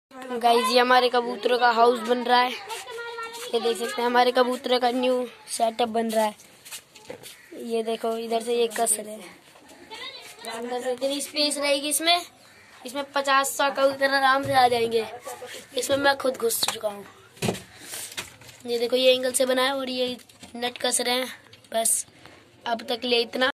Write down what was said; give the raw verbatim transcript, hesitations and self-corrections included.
Guys ये हमारे कबूतरों का हाउस बन रहा है। ये देख सकते हैं हमारे कबूतरों का न्यू सेटअप बन रहा है। ये देखो इधर से ये कस रहे हैं, अंदर से इतनी स्पेस रहेगी इसमें इसमें पचास सौ कबूतर आराम से आ जाएंगे। इसमें मैं खुद घुस चुका हूँ। ये देखो ये एंगल से बना है और ये नट कस रहे हैं। बस अब तक ले इतना।